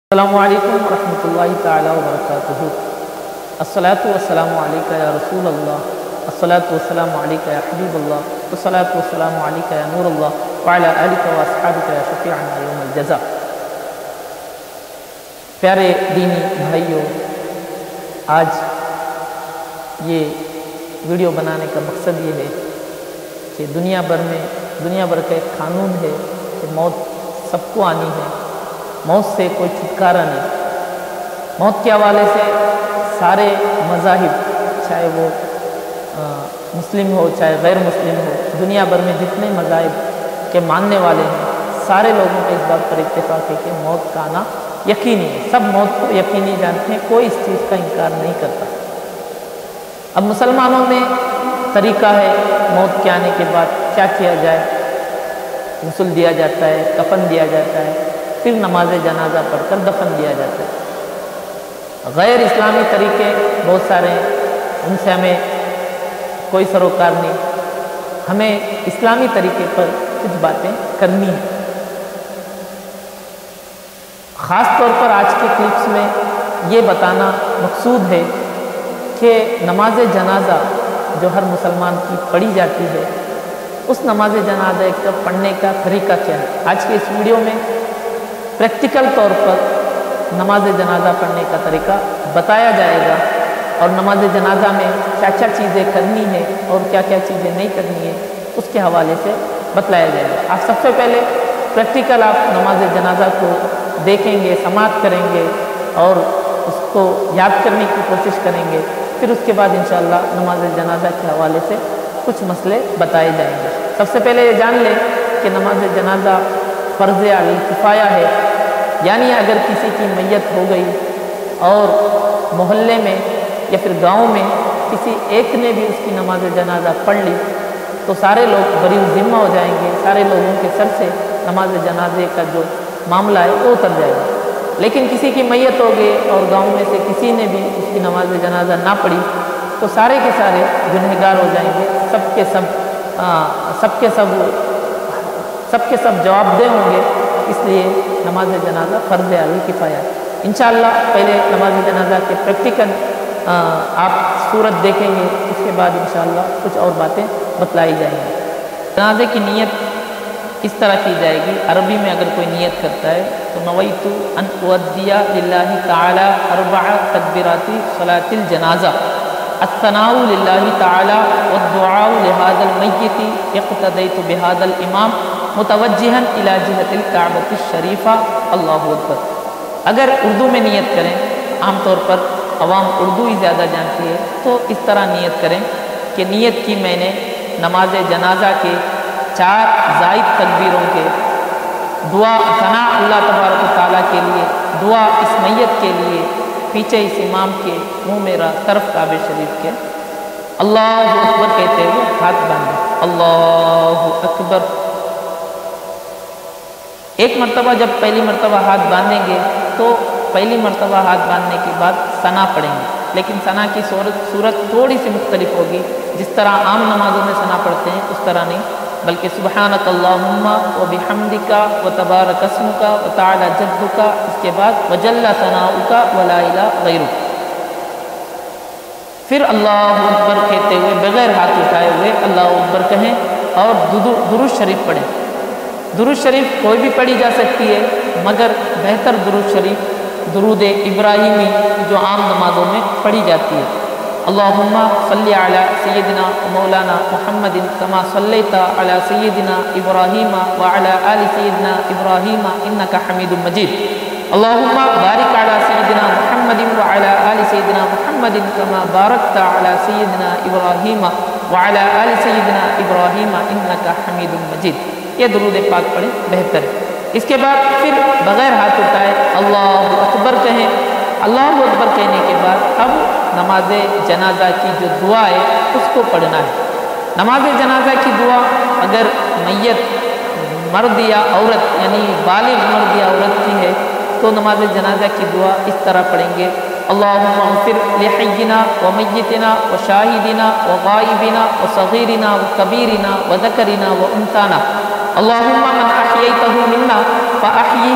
السلام علیکم ورحمۃ اللہ تعالی وبرکاتہ۔ الصلاۃ والسلام علیک یا رسول اللہ، الصلاۃ والسلام علیک یا حبیب اللہ، الصلاۃ والسلام علیک یا نور اللہ، وعلی آلک و اصحابک یا شفیعنا یوم الجزا۔ پیارے دینی بھائیوں، آج یہ ویڈیو بنانے کا مقصد یہ ہے کہ دنیا بھر کا ایک قانون ہے کہ موت سب کو آنی ہے، موت سے کوئی چھٹکارا نہیں۔ موت کے حوالے سے سارے مذاہب، چاہے وہ مسلم ہو چاہے غیر مسلم ہو، دنیا بھر میں جتنے مذاہب کے ماننے والے ہیں، سارے لوگوں کے اس بات پر اتفاق ہے کہ موت کا آنا یقینی ہے۔ سب موت کو یقینی جانتے ہیں، کوئی اس چیز کا انکار نہیں کرتا۔ اب مسلمانوں میں طریقہ ہے موت کے آنے کے بعد کیا کیا جائے۔ غسل دیا جاتا ہے، کفن دیا جاتا ہے، پھر نماز جنازہ پڑھ کر دفن دیا جاتا ہے۔ غیر اسلامی طریقے بہت سارے ہیں، ان سے ہمیں کوئی سروکار نہیں، ہمیں اسلامی طریقے پر کچھ باتیں کرنی ہیں۔ خاص طور پر آج کے کلپس میں یہ بتانا مقصود ہے کہ نماز جنازہ جو ہر مسلمان کی پڑھی جاتی ہے، اس نماز جنازہ کا پڑھنے کا طریقہ کیا ہے۔ آج کے اس ویڈیو میں پریکٹیکل طور پر نماز جنازہ پڑھنے کا طریقہ بتایا جائے گا، اور نماز جنازہ میں کیا کیا چیزیں کرنی ہے اور کیا کیا چیزیں نہیں کرنی ہے، اس کے حوالے سے بتلایا جائے گا۔ آپ سب سے پہلے پریکٹیکل آپ نماز جنازہ کو دیکھیں گے، سماعت کریں گے اور اس کو یاد کرنے کی کوشش کریں گے، پھر اس کے بعد انشاءاللہ نماز جنازہ کے حوالے سے کچھ مسئلے بتائے جائیں گے۔ سب سے پہلے یہ جان لیں کہ نماز جنازہ فرض علی کفایہ ہے، یعنی اگر کسی کی میت ہو گئی اور محلے میں یا پھر گاؤں میں کسی ایک نے بھی اس کی نماز جنازہ پڑھ لی تو سارے لوگ بری ذمہ ہو جائیں گے، سارے لوگوں کے سر سے نماز جنازے کا جو معاملہ ہے وہ اتر جائے گا۔ لیکن کسی کی میت ہو گئی اور گاؤں میں سے کسی نے بھی اس کی نماز جنازہ نہ پڑھی تو سارے کے سارے گنہگار ہو جائیں گے، سب کے سب جواب دہ ہوں گے۔ اس لیے نماز جنازہ فرض علی کفایہ۔ انشاءاللہ پہلے نماز جنازہ کے پریکٹیکل آپ صورت دیکھیں گے، اس کے بعد انشاءاللہ کچھ اور باتیں بتلائی جائیں گی۔ جنازے کی نیت اس طرح کی جائے گی۔ عربی میں اگر کوئی نیت کرتا ہے تو نویت ان اؤدی للہ تعالی 4 تکبیرات صلاۃ الجنازہ، الثناء للہ تعالی والدعاء لهذا المیت اقتدیت بهذا الامام متوجہا الی جہت الکعبۃ الشریفہ، اللہ اکبر۔ اگر اردو میں نیت کریں، عام طور پر عوام اردو ہی زیادہ جانتی ہے، تو اس طرح نیت کریں کہ نیت کی میں نے نماز جنازہ کے 4 زائد تکبیروں کے دعا ثنا اللہ تبارک و تعالیٰ کے لیے، دعا اس میت کے لیے، پیچھے اس امام کے منہ میرا طرف کعبہ شریف کے اللہ اکبر کہتے ہوئے ہاتھ باندھیں، اللہ اکبر۔ ایک مرتبہ جب پہلی مرتبہ ہاتھ باندھیں گے تو پہلی مرتبہ ہاتھ باندھنے کے بعد ثنا پڑھیں گے، لیکن ثنا کی صورت تھوڑی سی مختلف ہوگی۔ جس طرح عام نمازوں میں ثنا پڑھتے ہیں اس طرح نہیں، بلکہ سبحانک اللہم و بحمدک و تبارک اسمک و تعالی جدک، اس کے بعد وجل ثناؤک ولا الہ غیرک۔ پھر اللہ اکبر کہتے ہوئے بغیر ہاتھ اٹھائے ہوئے اللہ اکبر کہیں اور درود شریف پڑھیں۔ درود شریف کوئی بھی پڑھی جا سکتی ہے، مگر بہتر درود شریف درود ابراہیمی جو عام نمازوں میں پڑھی جاتی ہے۔ اللہم صلی علی سیدنا مولانا محمد کما صلیت علی سیدنا ابراہیم وعلی آل سیدنا ابراہیم انک حمید مجید۔ اللہم بارک علی سیدنا محمد وعلی آل سیدنا محمد کما بارکت علی سیدنا ابراہیم وعلی آل سیدنا ابراہیم انک حمید مجید۔ یہ درود پاک پڑھیں، بہتر ہے۔ اس کے بعد پھر بغیر ہاتھ اٹھائے اللہ اکبر کہیں۔ اللہ اکبر کہنے کے بعد اب نماز جنازہ کی جو دعا ہے اس کو پڑھنا ہے۔ نماز جنازہ کی دعا اگر میت مرد یا عورت یعنی بالغ مرد یا عورت کی ہے تو نماز جنازہ کی دعا اس طرح پڑھیں گے، اللہم اغفر لحینا و میتنا و شاہدنا و غائبنا و صغیرنا و کبیرنا و ذکرنا و انثانا، اللہم من احییتہ منا فاحیہ علی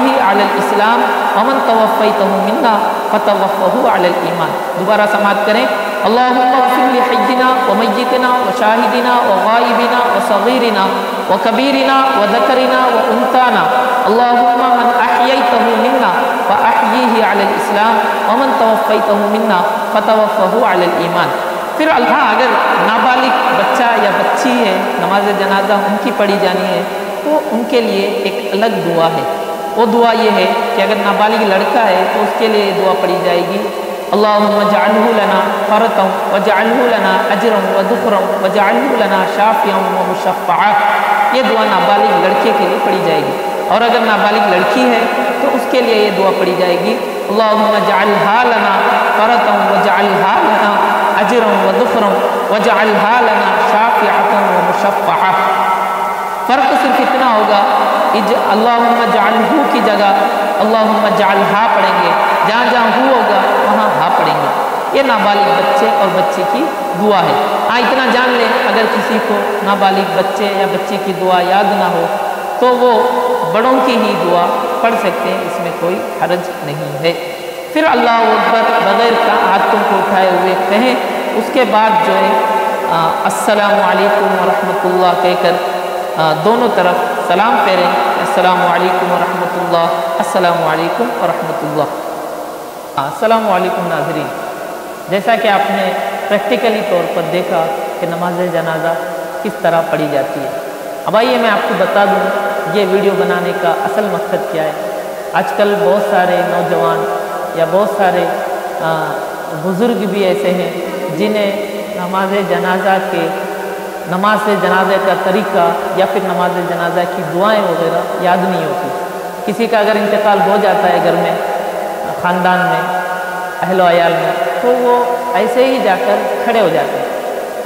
علی الاسلام ومن توفیتہ منا فتوفہ علی الایمان۔ دوبارہ سماعت کریں، اللہم اغفر لحینا ومیتنا وشاہدنا وغائبنا وصغیرنا وکبیرنا وذکرنا وانثانا، اللہم من احییتہ منا فاحییہ علی الاسلام ومن توفیتہ منا فتوفہ علی الایمان۔ پھر اللہ اگر نابالغ بچہ یا بچی ہے، نماز جنازہ ان کی پڑھی جانی ہے تو ان کے لیے ایک الگ دعا ہے۔ وہ دعا یہ ہے کہ اگر نابالغ لڑکا ہے تو اس کے لیے دعا پڑھی جائے گی، اللہم اجعلہ لنا فرطا واجعلہ لنا اجرا وذخرا واجعلہ لنا شافعا ومشفعا۔ یہ دعا نابالغ لڑکے کے لیے پڑھی جائے گی، اور اگر نابالغ لڑکی ہے تو اس کے لیے یہ دعا پڑھی جائے گی، اللہم اجعلہا لنا فرطا واجعلہا لنا اجرا وذخرا واجعلہا لنا شافعا ومشفعا۔ فرق صرف اتنا ہوگا، اللہم اجعلہ کی جگہ اللہم اجعلہا پڑھیں گے، جہاں جہاں ہو ہوگا وہاں ہا پڑھیں گے۔ یہ نابالغ بچے اور بچی کی دعا ہے۔ ہاں اتنا جان لیں، اگر کسی کو نابالغ بچے یا بچی کی دعا یاد نہ ہو تو وہ بڑوں کی ہی دعا پڑھ سکتے ہیں، اس میں کوئی حرج نہیں ہے۔ پھر اللہ اکبر بغیر ہاتھوں کو اٹھائے ہوئے کہیں، اس کے بعد جو ہے السلام علیکم ورحمۃ اللہ کہہ کر دونوں طرف سلام پھیریں، السلام علیکم ورحمۃ اللہ، السلام علیکم ورحمۃ اللہ۔ السلام علیکم ناظرین، جیسا کہ آپ نے پریکٹیکلی طور پر دیکھا کہ نماز جنازہ کس طرح پڑھی جاتی ہے، اب آئیے میں آپ کو بتا دوں یہ ویڈیو بنانے کا اصل مقصد کیا ہے۔ آج کل بہت سارے نوجوان یا بہت سارے بزرگ بھی ایسے ہیں جنہیں نماز جنازہ کا طریقہ یا پھر نماز جنازہ کی دعائیں وغیرہ یاد نہیں ہوتی۔ کسی کا اگر انتقال ہو جاتا ہے گھر میں، خاندان میں، اہل و عیال میں، تو وہ ایسے ہی جا کر کھڑے ہو جاتے ہیں۔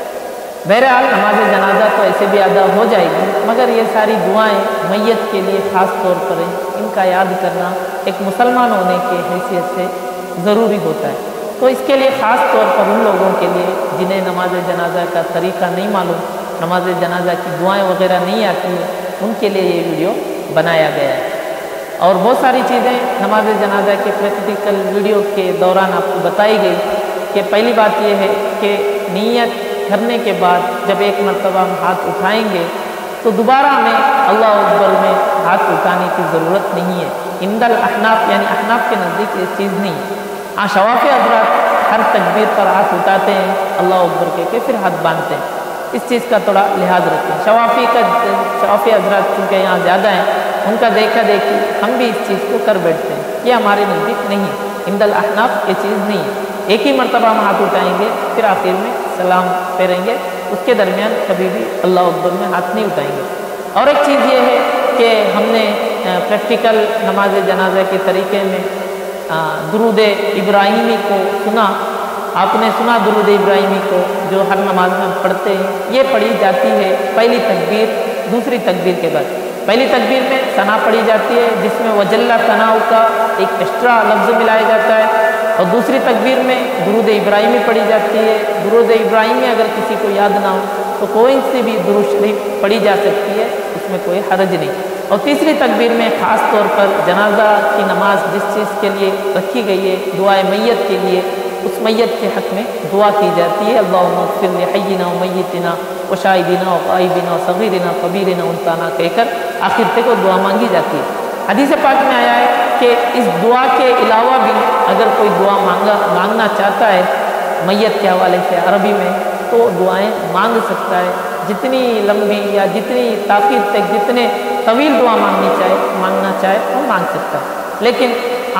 بہرحال نماز جنازہ تو ایسے بھی ادا ہو جائے گی، مگر یہ ساری دعائیں میت کے لیے خاص طور پر ان کا یاد کرنا ایک مسلمان ہونے کی حیثیت سے ضروری ہوتا ہے۔ تو اس کے لیے خاص طور پر ان لوگوں کے لیے جنہیں نماز جنازہ کا طریقہ نہیں معلوم، نماز جنازہ کی دعائیں وغیرہ نہیں آتی ہیں، ان کے لیے یہ ویڈیو بنایا گیا ہے۔ اور بہت ساری چیزیں نماز جنازہ کے پریکٹیکل ویڈیو کے دوران آپ کو بتائی گئی کہ پہلی بات یہ ہے کہ نیت کرنے کے بعد جب ایک مرتبہ ہم ہاتھ اٹھائیں گے تو دوبارہ ہمیں اللہ اکبر میں ہاتھ اٹھانے کی ضرورت نہیں ہے۔ عند الاحناف یعنی احناف کے نزدیک یہ چیز نہیں ہے۔ ہاں شوافی حضرات ہر تکبیر پر ہاتھ اٹھاتے ہیں، اللہ اکبر کہہ کے پھر ہاتھ باندھتے ہیں، اس چیز کا تھوڑا لحاظ رکھیں۔ شوافی حضرات چونکہ یہاں زیادہ ہیں، ان کا دیکھا دیکھی ہم بھی اس چیز کو کر بیٹھتے ہیں، یہ ہمارے نزدیک نہیں ہے۔ عند الاحناف یہ چیز نہیں ہے، ایک ہی مرتبہ ہم ہاتھ اٹھائیں گے، پھر آخر میں سلام پھیریں گے، اس کے درمیان کبھی بھی اللہ اکبر میں ہاتھ نہیں اٹھائیں گے۔ اور ایک چیز یہ ہے کہ ہم نے پریکٹیکل نماز جنازہ کے طریقے میں درود ابراہیمی کو سنا، آپ نے سنا درود ابراہیمی کو جو ہر نماز میں پڑھتے ہیں، یہ پڑھی جاتی ہے پہلی تکبیر دوسری تکبیر کے بعد۔ پہلی تکبیر میں ثنا پڑھی جاتی ہے جس میں وجل ثناء کا ایک ایکسٹرا لفظ ملایا جاتا ہے، اور دوسری تکبیر میں درود ابراہیمی پڑھی جاتی ہے۔ درود ابراہیمی اگر کسی کو یاد نہ ہو تو کوئی سے بھی درود شریف پڑھی جا سکتی ہے، اس میں کوئی حرج نہیں۔ اور تیسری تکبیر میں خاص طور پر جنازہ کی نماز جس چیز کے لیے رکھی گئی ہے، دعائے میت کے لیے، اس میت کے حق میں دعا کی جاتی ہے، اللہم اغفر لحینا ومیتنا وشاہدنا وغائبنا وصغیرنا کبیرنا انثانا کہہ کر آخر تک وہ دعا مانگی جاتی ہے۔ حدیث پاک میں آیا ہے کہ اس دعا کے علاوہ بھی اگر کوئی دعا مانگنا چاہتا ہے میت کے حوالے سے عربی میں تو دعائیں مانگ سکتا ہے، جتنی لمبی یا جتنی تاخیر تک جتنے طویل دعا مانگنا چاہے وہ مانگ سکتا ہے، لیکن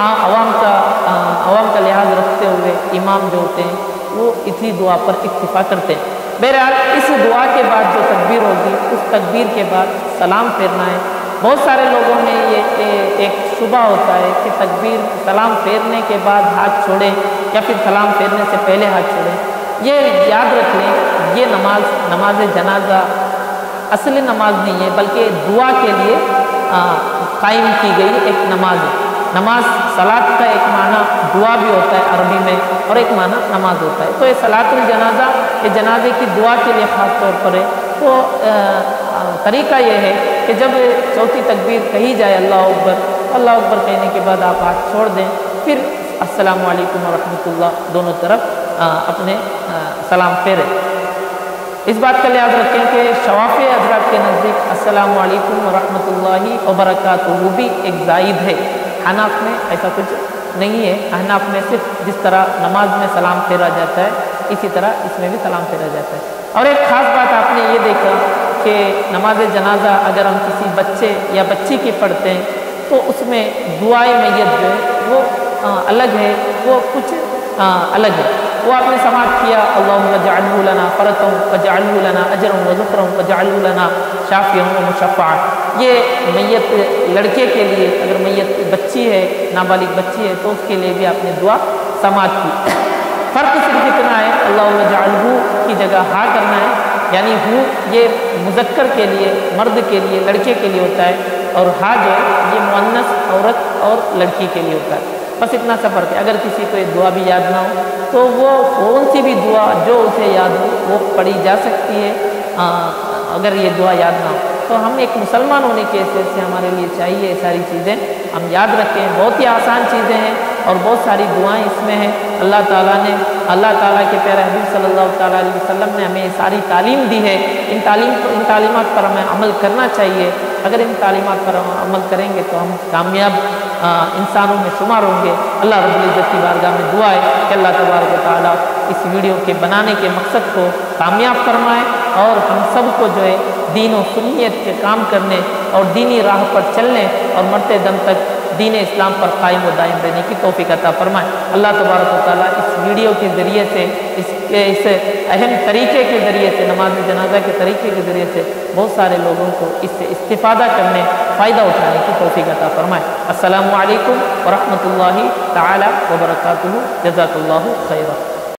عوام کا لحاظ رکھتے ہوئے امام جو ہوتے ہیں وہ اسی دعا پر اکتفا کرتے ہیں۔ بہرحال اس دعا کے بعد جو تکبیر ہوگی اس تکبیر کے بعد سلام پھیرنا ہے۔ بہت سارے لوگوں میں یہ ایک شبہ ہوتا ہے کہ تکبیر سلام پھیرنے کے بعد ہاتھ چھوڑیں یا پھر سلام پھیرنے سے پہلے ہاتھ چھوڑیں۔ یہ یاد رکھ لیں، یہ نماز جنازہ اصل نماز نہیں ہے، بلکہ دعا کے لیے قائم کی گئی ایک نماز ہے۔ نماز صلاۃ کا ایک معنی دعا بھی ہوتا ہے عربی میں، اور ایک معنی نماز ہوتا ہے۔ تو یہ صلاۃ الجنازہ یہ جنازے کی دعا کے لیے خاص طور پر ہے۔ تو طریقہ یہ ہے کہ جب چوتھی تکبیر کہی جائے اللہ اکبر اللہ اکبر کہنے کے بعد آپ ہاتھ چھوڑ دیں، پھر السلام علیکم ورحمۃ اللہ دونوں طرف اپنے سلام پھیرے۔ اس بات کا یاد رکھیں کہ شوافع حضرات کے نزدیک السلام علیکم ورحمۃ اللہ وبرکاتہ بھی ایک زائد ہے، حناف میں ایسا کچھ نہیں ہے۔ احناف میں صرف جس طرح نماز میں سلام پھیرا جاتا ہے اسی طرح اس میں بھی سلام پھیرا جاتا ہے۔ اور ایک خاص بات آپ نے یہ دیکھا کہ نماز جنازہ اگر ہم کسی بچے یا بچی کی پڑھتے ہیں تو اس میں دعائے میت جو ہے وہ الگ ہے، وہ کچھ الگ ہے۔ وہ آپ نے سماعت کیا اللہم اجعلہ لنا فرطا واجعلہ لنا اجرا وذخرا واجعلہ لنا شافعا ومشفعا۔ یہ میت لڑکے کے لیے، اگر میت بچی ہے، نابالغ بچی ہے تو اس کے لیے بھی آپ نے دعا سماعت کی۔ فرق صرف اتنا ہے اللہم اجعلہ کی جگہ ہا کرنا ہے، یعنی ہو یہ مذکر کے لیے، مرد کے لیے، لڑکے کے لیے ہوتا ہے، اور ہا جو ہے یہ مؤنث عورت اور لڑکی کے لیے ہوتا ہے۔ بس اتنا سا فرق ہے۔ اگر کسی کو یہ دعا بھی یاد نہ ہو تو وہ کون سی بھی دعا جو اسے یاد ہو وہ پڑھی جا سکتی ہے۔ اگر یہ دعا یاد نہ ہو تو ہم ایک مسلمان ہونے کے حیثیت سے ہمارے لیے چاہیے یہ ساری چیزیں ہم یاد رکھیں۔ بہت ہی آسان چیزیں ہیں اور بہت ساری دعائیں اس میں ہیں۔ اللہ تعالیٰ کے پیارے حبیب صلی اللہ تعالیٰ علیہ وسلم نے ہمیں یہ ساری تعلیم دی ہے۔ ان تعلیمات پر ہمیں عمل کرنا چاہیے۔ اگر ان تعلیمات پر ہم عمل کریں گے تو ہم کامیاب انسانوں میں شمار ہوں گے۔ اللہ رب العزت کی بارگاہ میں دعا ہے کہ اللہ تبارک و تعالیٰ اس ویڈیو کے بنانے کے مقصد کو کامیاب فرمائے اور ہم سب کو جو ہے دین و سنیت کے کام کرنے اور دینی راہ پر چلنے اور مرتے دم تک دین اسلام پر قائم و دائم رہنے کی توفیق عطا فرمائے۔ اللہ تبارک و تعالیٰ اس ویڈیو کے ذریعے سے، اس اہم طریقے کے ذریعے سے، نماز جنازہ کے طریقے کے ذریعے سے بہت سارے لوگوں کو اس سے استفادہ کرنے، فائدہ اٹھانے کی توفیق عطا فرمائے۔ السلام علیکم ورحمۃ اللہ تعالی وبرکاتہ۔ جزاک اللہ خیرا۔